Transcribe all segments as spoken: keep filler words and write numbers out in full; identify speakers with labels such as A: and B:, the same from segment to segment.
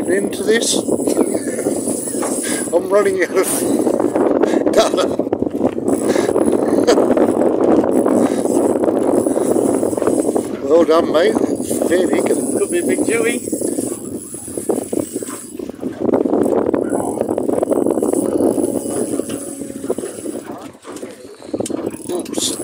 A: an end to this. I'm running out of data. Well done, mate. Fair dinkum.
B: Could be a big Dewey.
A: Oops.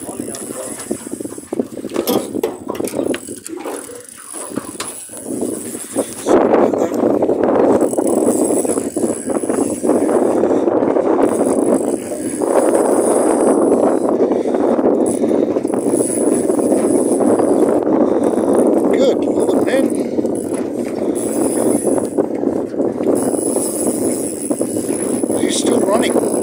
A: Good, good man. He's still running.